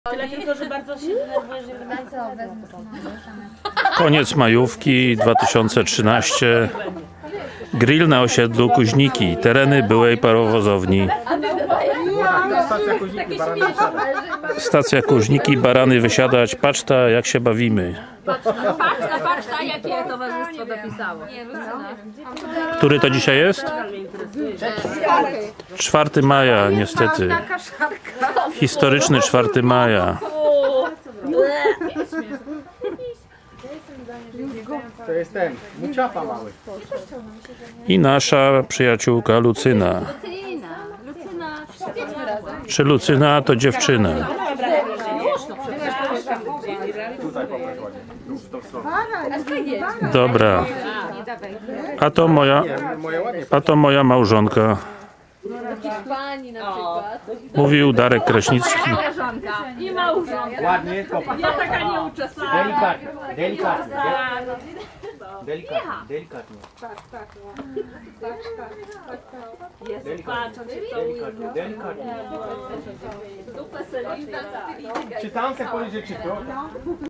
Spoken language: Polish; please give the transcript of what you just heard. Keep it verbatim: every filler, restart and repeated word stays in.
Tyle tylko, że bardzo się denerwujesz, że Koniec majówki dwa tysiące trzynaście. Grill na osiedlu Kuźniki. Tereny byłej parowozowni. Stacja Kuźniki, barany wysiadać. Stacja Kuźniki, barany wysiadać. Paczta, jak się bawimy. Patrzta, patrzta, jakie towarzystwo dopisało. Który to dzisiaj jest? czwartego maja, niestety. Historyczny czwartego maja. To jest ten, muciapa mały. I nasza przyjaciółka Lucyna. Lucyna, Lucyna, Czy Lucyna to dziewczyna? Tutaj popatrz ładnie. W tą stronę. Dobra. A to moja, Moje ładnie. a to moja małżonka. pani na przykład. Mówił Darek Kraśnicki. Małżonka i małżonka. Ładnie, popatrz. Ja taka nieuczesana. Delikatnie, delikatnie. Delikatnie, delikatnie. Jest, Delikatnie, patrzą się delikatnie, delikatnie. dupę selina. Czy tam se powiedzieć, czy to?